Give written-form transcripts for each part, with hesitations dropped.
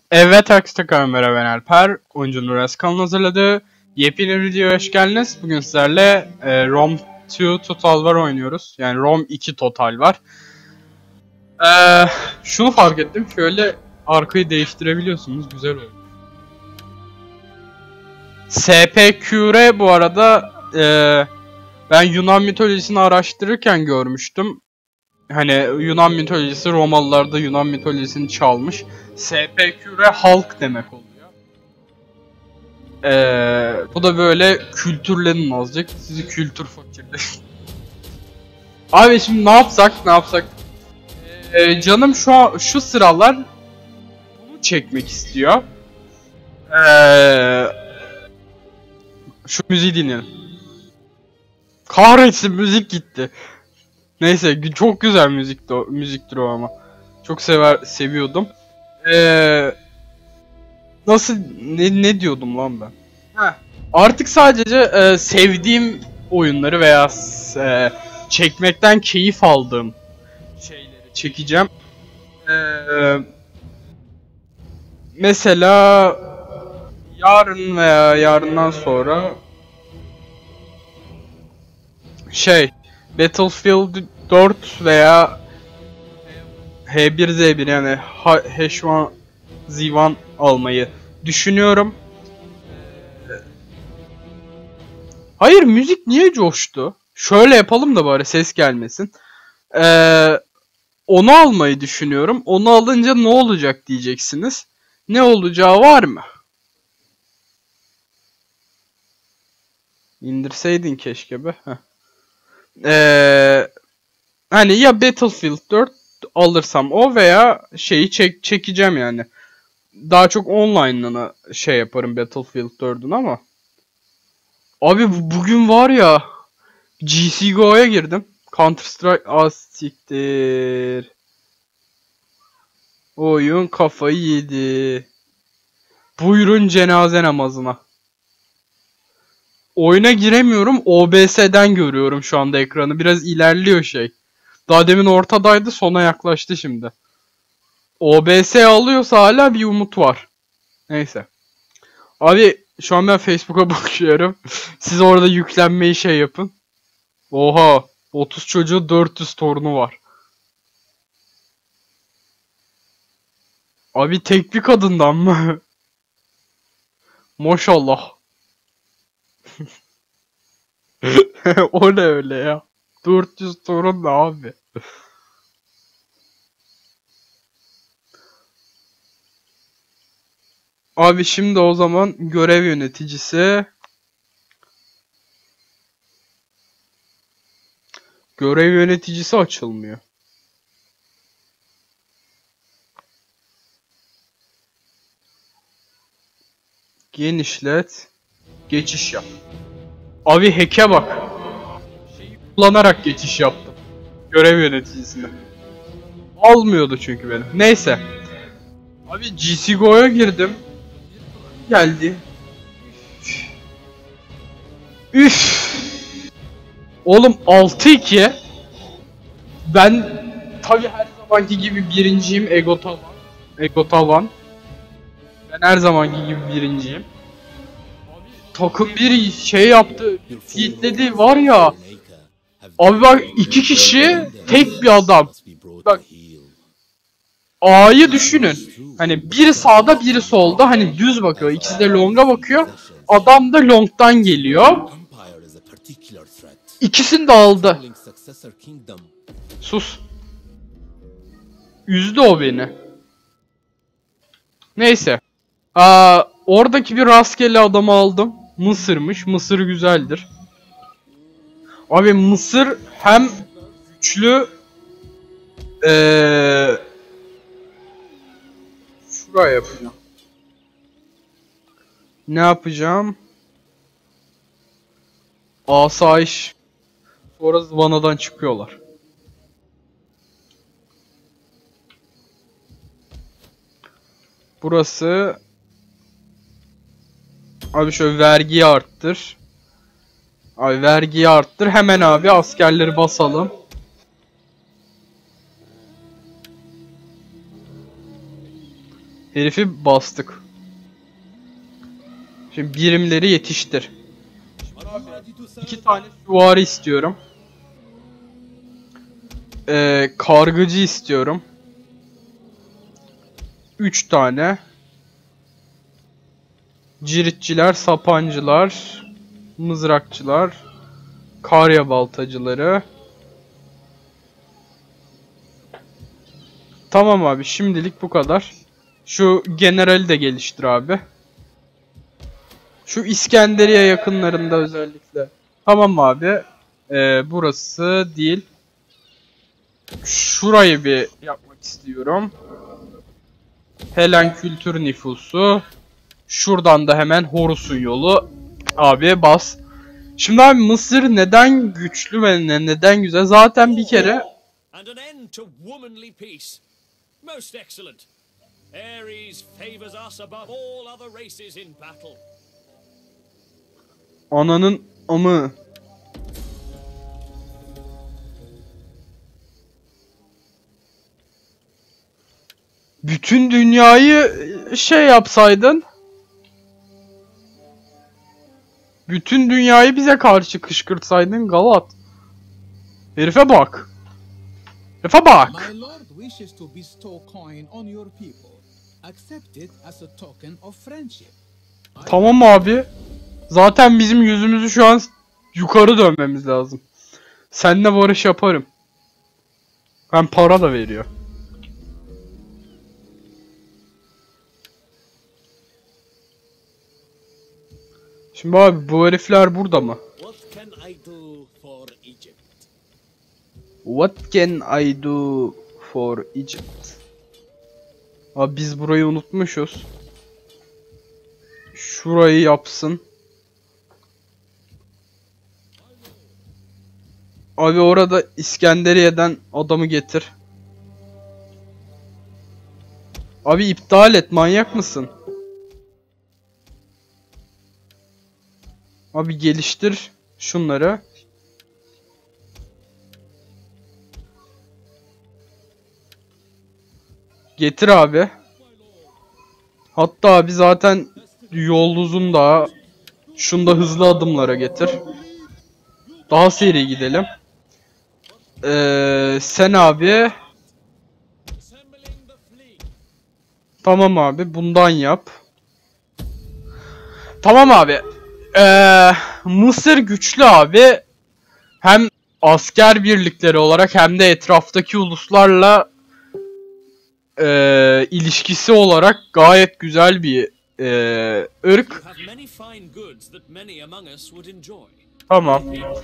Evet arkadaşlar, kamera ben Alper. Oyuncu Nuras kanalına hazırladığı yepyeni videoya hoş geldiniz. Bugün sizlerle Rome 2 Total War oynuyoruz. Yani Rome 2 Total var. Şunu fark ettim. Şöyle arkayı değiştirebiliyorsunuz. Güzel oldu. SPQR bu arada ben Yunan mitolojisini araştırırken görmüştüm. Hani Yunan mitolojisi Romalılar da Yunan mitolojisini çalmış. SPQR halk demek oluyor. Bu da böyle kültürlerin azıcık. Sizi kültür fakirleri. Abi şimdi ne yapsak? Canım şu sıralar bunu çekmek istiyor. Şu müziği dinleyelim. Kahretsin, müzik gitti. Neyse, çok güzel müziktir o ama. Çok seviyordum. Nasıl ne diyordum lan ben? Heh. Artık sadece sevdiğim oyunları veya çekmekten keyif aldığım şeyleri çekeceğim. Mesela yarın veya yarından sonra Battlefield 4 veya H1Z1 yani H1Z1 almayı düşünüyorum. Hayır, müzik niye coştu? Şöyle yapalım da bari ses gelmesin. Onu almayı düşünüyorum. Onu alınca ne olacak diyeceksiniz. Ne olacağı var mı? İndirseydin keşke be. Hani ya Battlefield 4 alırsam o veya şeyi çekeceğim yani. Daha çok online'ını yaparım Battlefield 4'ün ama. Abi bugün var ya, CSGO'ya girdim. Counter Strike siktir. Oyun kafayı yedi. Buyurun cenaze namazına. Oyuna giremiyorum. OBS'den görüyorum şu anda ekranı. Biraz ilerliyor şey. Daha demin ortadaydı, sona yaklaştı şimdi. OBS alıyorsa hala bir umut var. Neyse. Abi şu an ben Facebook'a bakıyorum. Siz orada yüklenmeyi yapın. Oha. 30 çocuğu 400 torunu var. Abi tek bir kadından mı? Maşallah. O ne öyle ya? 400 torun ne abi? Abi şimdi o zaman görev yöneticisi. Görev yöneticisi açılmıyor. Genişlet. Geçiş yap. Abi hack'e bak. Şeyi kullanarak geçiş yaptım. Görev yöneticisine. Almıyordu çünkü benim. Neyse. Abi CSGO'ya girdim. Geldi. Üf. Oğlum 6-2. Ben tabi her zamanki gibi birinciyim. Ego tavan. Ben her zamanki gibi birinciyim. Abi takım bir yaptı. Fiitledi var ya. Abi bak, iki kişi tek bir adam. Bak, A'yı düşünün. Hani biri sağda biri solda, hani düz bakıyor. İkisi de long'a bakıyor. Adam da long'dan geliyor. İkisini de aldı. Sus. Üzdü o beni. Neyse. Oradaki bir rastgele adamı aldım. Mısır'mış. Mısır güzeldir. Abi Mısır hem güçlü, şuraya yapacağım. Ne yapacağım? Asayiş. Sonra Zvana'dan çıkıyorlar. Burası. Abi şöyle vergiyi arttır. Abi vergiyi arttır. Hemen abi askerleri basalım. Herifi bastık. Şimdi birimleri yetiştir. 2 tane süvari istiyorum. Kargıcı istiyorum. 3 tane. Ciritçiler, sapancılar, mızrakçılar, karya baltacıları. Tamam abi, şimdilik bu kadar. Şu generali de geliştir abi. Şu İskenderiye yakınlarında özellikle. Tamam abi. Burası değil. Şurayı bir yapmak istiyorum. Helen kültür nüfusu. Şuradan da hemen Horus'un yolu. Abi bas. Şimdi abi Mısır neden güçlü ve neden güzel? Zaten bir kere ananın amı. Bütün dünyayı şey yapsaydın. Bütün dünyayı bize karşı kışkırtsaydın Galat. Herife bak. Herife bak. My lord wishes to bestow coin on your people. Accept it as a token of friendship. Tamam abi. Zaten bizim yüzümüzü şu an yukarı dönmemiz lazım. Seninle barış yaparım. Hem para da veriyor. Şimdi abi bu herifler burada mı? What can I do for Egypt? Abi biz burayı unutmuşuz. Şurayı yapsın. Abi orada İskenderiye'den adamı getir. Abi iptal et, manyak mısın? Abi geliştir şunları. Getir abi. Hatta abi zaten yol uzun daha. Şunu da hızlı adımlara getir. Daha seri gidelim. Sen abi. Tamam abi, bundan yap. Tamam abi. Mısır güçlü abi. Hem asker birlikleri olarak hem de etraftaki uluslarla ilişkisi olarak gayet güzel bir ırk. Tamam.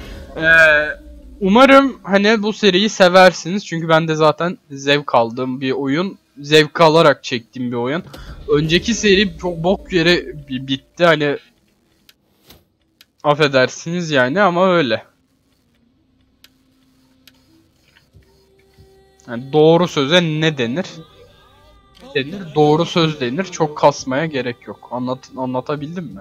Umarım hani bu seriyi seversiniz. Çünkü ben de zaten zevk aldığım bir oyun. Zevk alarak çektiğim bir oyun. Önceki seri çok bok yere bitti. Hani affedersiniz yani ama öyle. Yani doğru söze ne denir? Denir, doğru söz denir. Çok kasmaya gerek yok. Anlatabildim mi?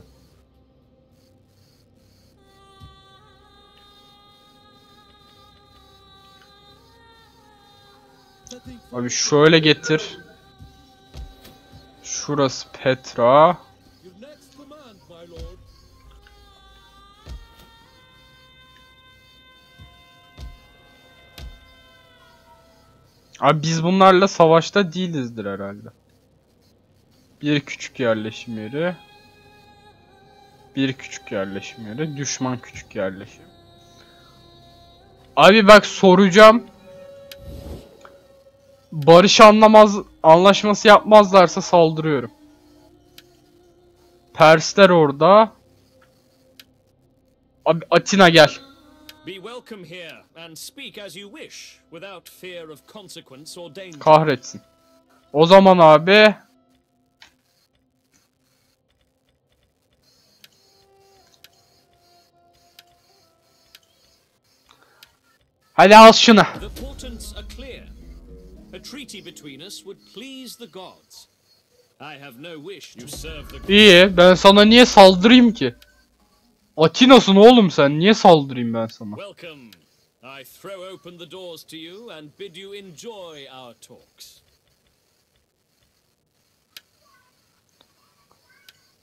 Abi şöyle getir. Şurası Petra. Abi biz bunlarla savaşta değilizdir herhalde. Bir küçük yerleşim yeri. Bir küçük yerleşim yeri. Düşman küçük yerleşim. Abi bak soracağım. Barış anlaşması yapmazlarsa saldırıyorum. Persler orada. Abi Atina gel. Kahretsin. O zaman abi hadi al şunu. İyi, ben sana niye saldırayım ki? Atina'sın oğlum sen, niye saldırayım ben sana?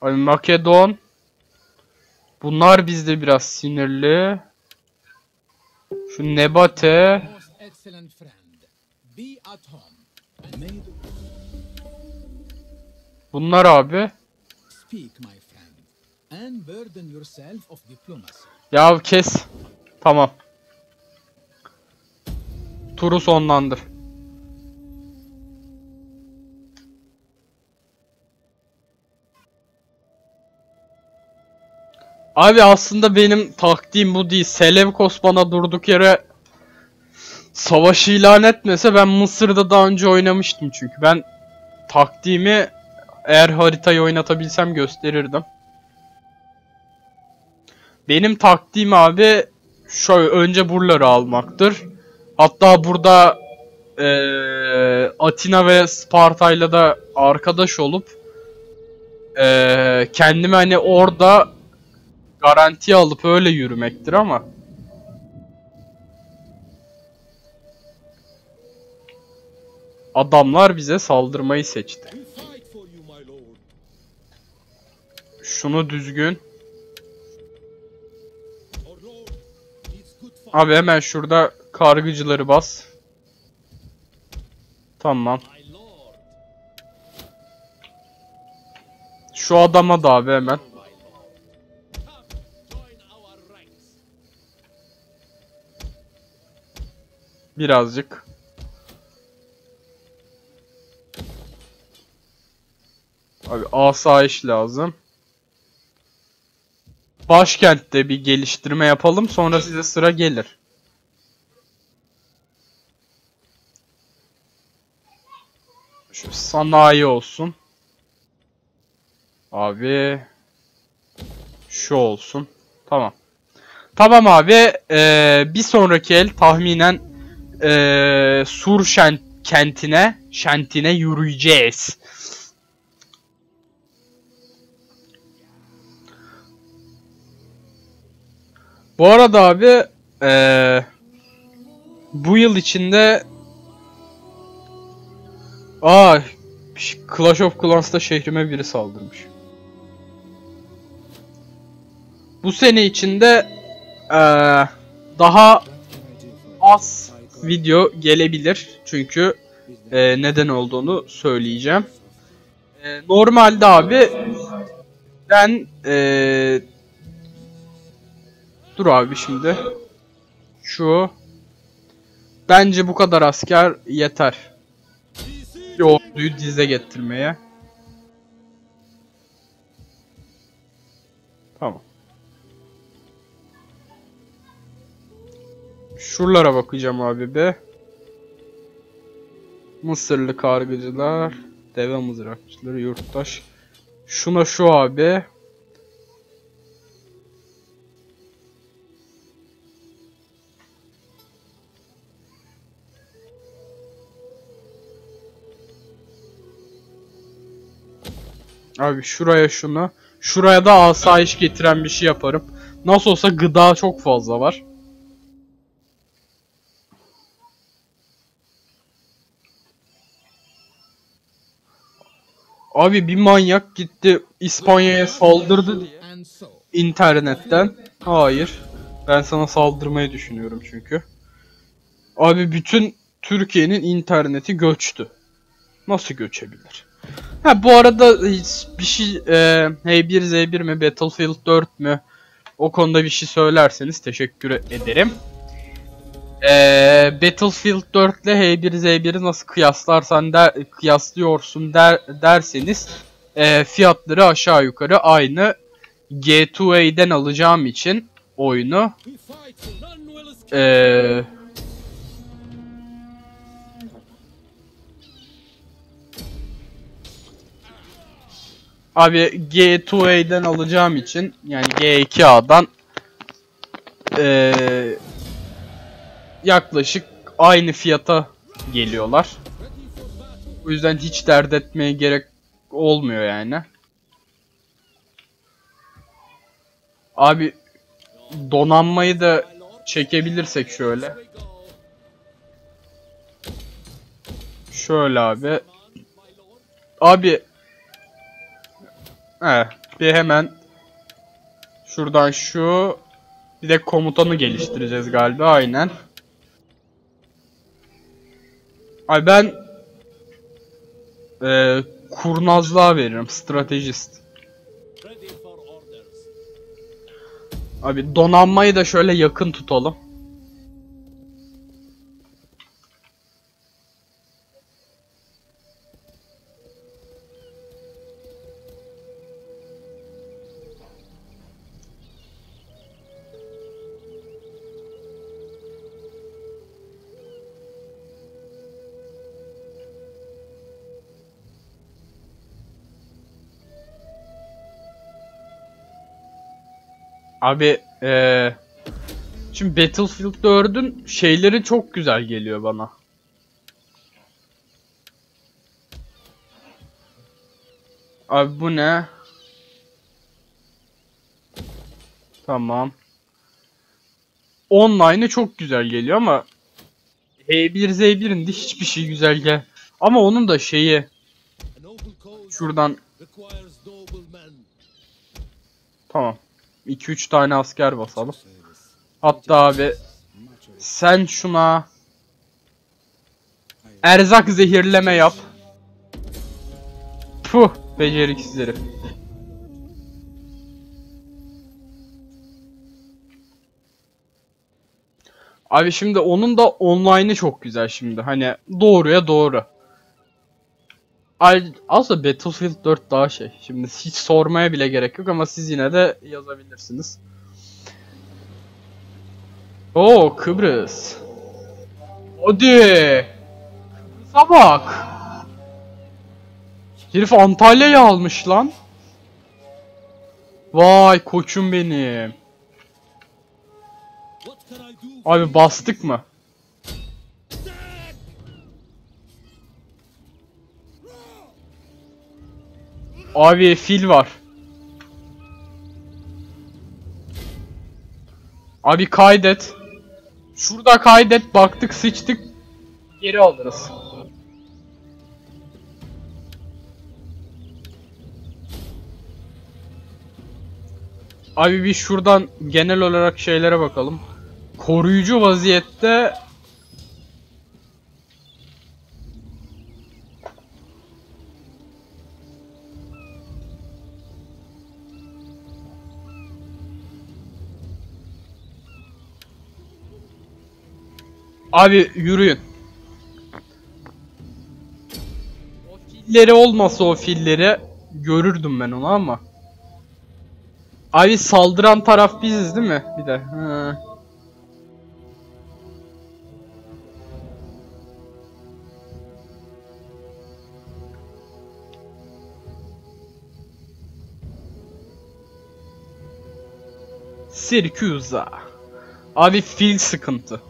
Ay, Makedon. Bunlar bizde biraz sinirli. Şu Nebate. Most excellent friend, be at home and may the Bunlar abi. speak, my friend, and burden yourself of diplomacy. Ya kes. Tamam. Turu sonlandır. Abi aslında benim taktiğim bu değil. Selevkos bana durduk yere savaş ilan etmese ben Mısır'da daha önce oynamıştım çünkü. Ben taktiğimi eğer haritayı oynatabilsem gösterirdim. Benim taktiğim abi şöyle önce buraları almaktır. Hatta burada Atina ve Sparta'yla da arkadaş olup kendimi hani orada garantiye alıp öyle yürümektir ama adamlar bize saldırmayı seçti. Şunu düzgün. Abi hemen şurada kargıcıları bas. Tamam. Şu adama da abi hemen. Birazcık. Abi asayiş lazım. Başkentte bir geliştirme yapalım, sonra size sıra gelir. Şu sanayi olsun. Abi şu olsun. Tamam. Tamam abi. Bir sonraki el tahminen Sur kentine yürüyeceğiz. Bu arada abi bu yıl içinde Clash of Clans'ta şehrime biri saldırmış. Bu sene içinde daha az video gelebilir çünkü neden olduğunu söyleyeceğim. Normalde abi ben dur abi şimdi şu bence bu kadar asker yeter bir orduyu dize getirmeye. Tamam. Şuralara bakacağım abi be. Mısırlı kargıcılar, deve mızrakçıları, yurttaş. Şuna şu abi. Abi şuraya şunu. Şuraya da asayiş getiren bir şey yaparım. Nasıl olsa gıda çok fazla var. Abi bir manyak gitti İspanya'ya saldırdı diye. İnternetten. Hayır. Ben sana saldırmayı düşünüyorum çünkü. Abi bütün Türkiye'nin interneti göçtü. Nasıl göçebilir? Ha bu arada bir şey H1Z1 mi Battlefield 4 mü o konuda bir şey söylerseniz teşekkür ederim. Battlefield 4 ile H1Z1'i nasıl kıyaslıyorsun derseniz fiyatları aşağı yukarı aynı. G2A'den alacağım için oyunu abi G2A'den alacağım için yani G2A'dan yaklaşık aynı fiyata geliyorlar. O yüzden hiç dert etmeye gerek olmuyor yani. Abi donanmayı da çekebilirsek şöyle. Şöyle abi. Abi Bir hemen şuradan şu bir de komutanı geliştireceğiz galiba, aynen. Ay ben kurnazlığa veririm, stratejist. Abi donanmayı da şöyle yakın tutalım. Abi şimdi Battlefield 4'ün şeyleri çok güzel geliyor bana. Abi bu ne? Tamam. Online'ı çok güzel geliyor ama H1Z1'in de hiçbir şey güzel gel. Ama onun da şeyi şuradan tamam. 2-3 tane asker basalım. Hatta abi sen şuna erzak zehirleme yap. Puh, beceriksiz herif. Abi şimdi onun da online'ı çok güzel şimdi. Hani doğruya doğru. Aslında Battlefield 4 daha şey. Şimdi hiç sormaya bile gerek yok ama siz yine de yazabilirsiniz. Oo, Kıbrıs. Hadi. Kıbrıs'a bak. Herif Antalya'yı almış lan. Vay koçum benim. Abi bastık mı? Abi fil var. Abi kaydet. Şurada kaydet, baktık sıçtık. Geri alırız. Abi bir şuradan genel olarak şeylere bakalım. Koruyucu vaziyette abi yürüyün. O filleri olmasa o filleri görürdüm ben onu ama. Abi saldıran taraf biziz değil mi? Bir de. Hı. Syracuse. Abi fil sıkıntı.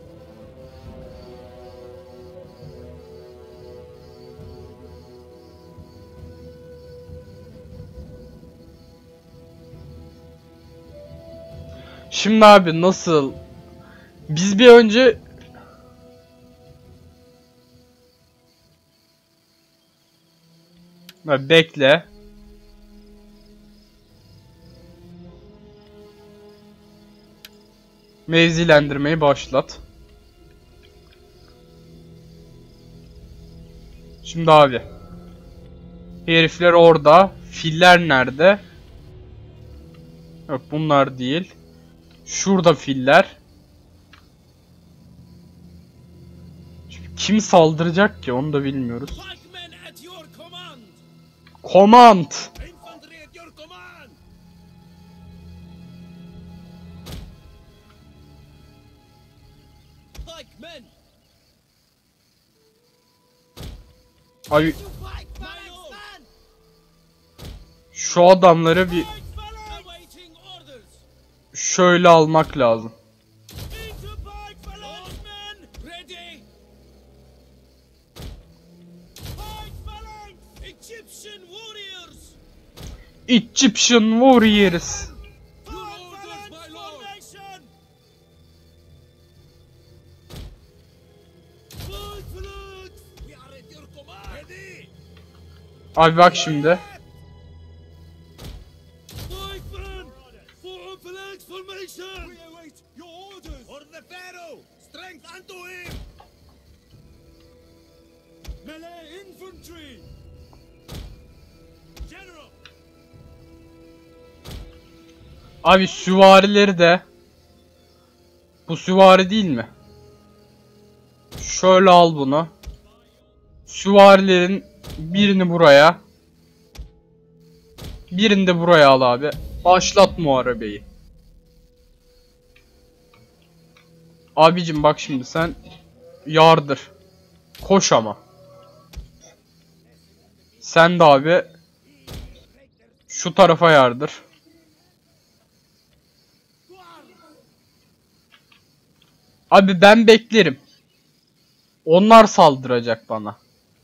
Şimdi abi nasıl? Biz bir önce bekle. Mevzilendirmeyi başlat. Şimdi abi. Herifler orada. Filler nerede? Yok bunlar değil. Şurada filler. Kim saldıracak ki onu da bilmiyoruz. Command. Abi şu adamları bir şöyle almak lazım. Egyptian Warriors. Abi bak şimdi. Melee infantry. General. Abi süvarileri de, bu süvari değil mi? Şöyle al bunu. Süvarilerin birini buraya, birini de buraya al abi. Başlat muharebeyi. Abicim bak şimdi sen yardır. Koş ama. Sen de abi şu tarafa yardır. Abi ben beklerim. Onlar saldıracak bana.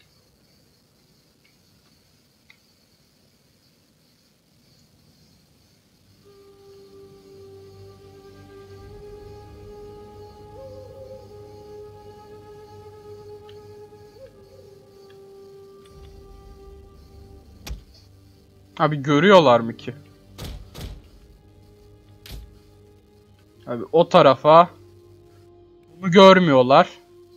Abi görüyorlar mı ki? Abi o tarafa. Bunu görmüyorlar.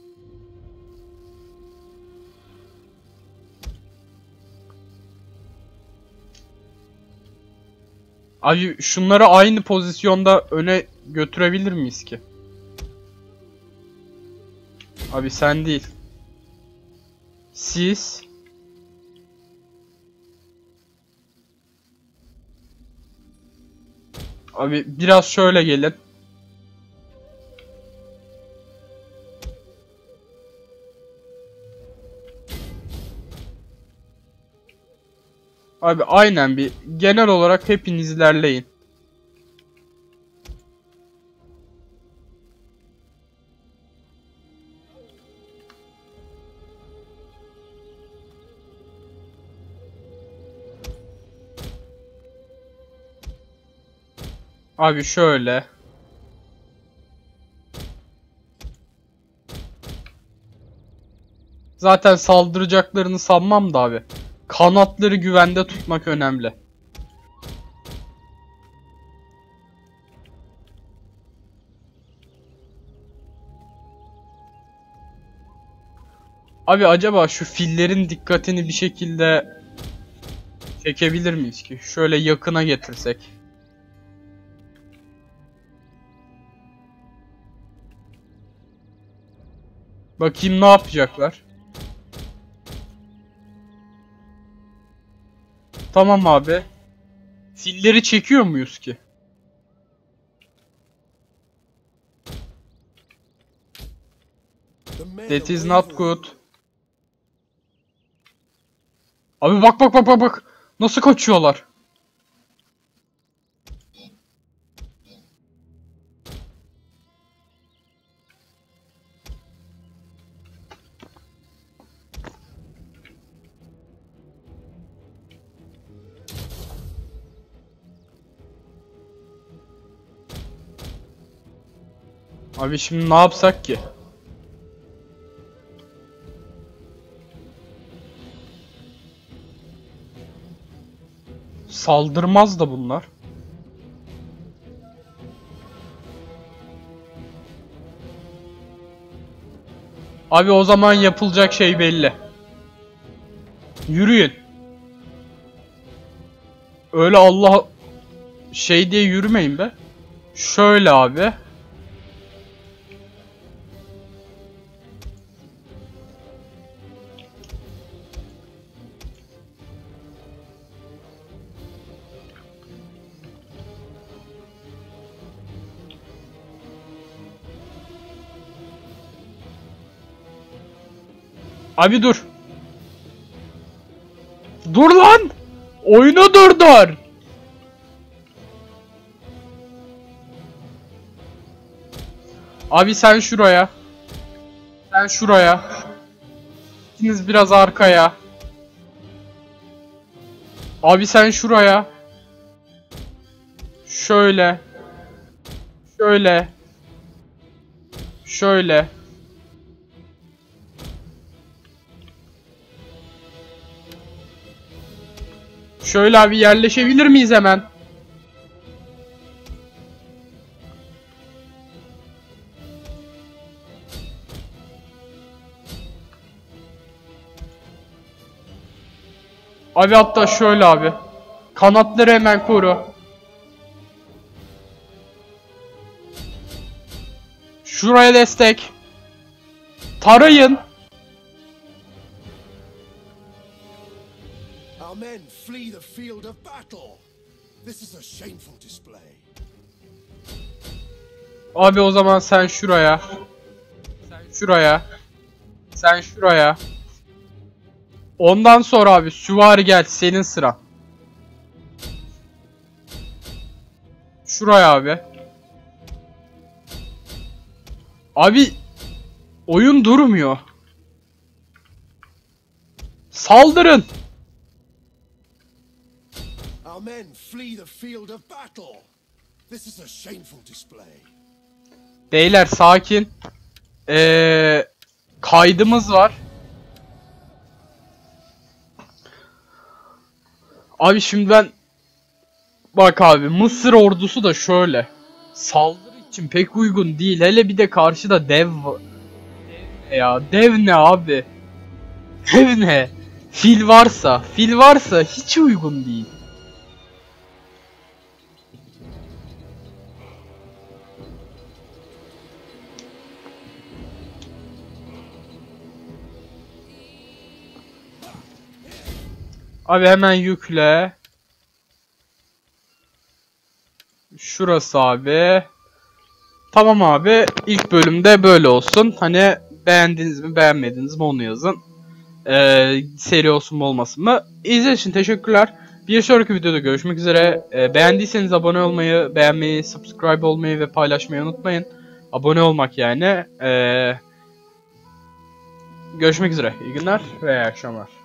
Abi şunları aynı pozisyonda öne götürebilir miyiz ki? Abi sen değil. Siz. Abi biraz şöyle gelin. Abi aynen bir genel olarak hepiniz ilerleyin. Abi şöyle. Zaten saldıracaklarını sanmam da abi. Kanatları güvende tutmak önemli. Abi acaba şu fillerin dikkatini bir şekilde çekebilir miyiz ki? Şöyle yakına getirsek. Bakayım ne yapacaklar. Tamam abi. Filleri çekiyor muyuz ki? That is not good. Abi bak bak bak bak bak. Nasıl kaçıyorlar? Abi şimdi ne yapsak ki? Saldırmaz da bunlar. Abi o zaman yapılacak şey belli. Yürüyün. Öyle Allah şey diye yürümeyin be. Şöyle abi. Abi dur. Dur lan. Oyunu durdur. Abi sen şuraya. Sen şuraya. İkiniz biraz arkaya. Abi sen şuraya. Şöyle. Şöyle. Şöyle. Şöyle abi yerleşebilir miyiz hemen? Abi hatta şöyle abi. Kanatları hemen koru. Şuraya destek. Tarayın. Our men flee the field of battle. This is a shameful display. Abi o zaman sen şuraya. Sen şuraya. Sen şuraya. Ondan sonra abi süvari gel, senin sıra. Şuraya abi. Abi oyun durmuyor. Saldırın. Our men flee the field of battle. This is a shameful display. Beyler sakin. Kaydımız var. Abi şimdi ben... Bak abi, Mısır ordusu da şöyle. Saldırı için pek uygun değil. Hele bir de karşıda dev var. Dev ne ya? Dev ne abi? Dev ne? Fil varsa hiç uygun değil. Abi hemen yükle. Şurası abi. Tamam abi. İlk bölümde böyle olsun. Hani beğendiniz mi beğenmediniz mi onu yazın. Seri olsun mu olmasın mı? İzlediğiniz için teşekkürler. Bir sonraki videoda görüşmek üzere. Beğendiyseniz abone olmayı, beğenmeyi, subscribe olmayı ve paylaşmayı unutmayın. Abone olmak yani. Görüşmek üzere. İyi günler ve iyi akşamlar.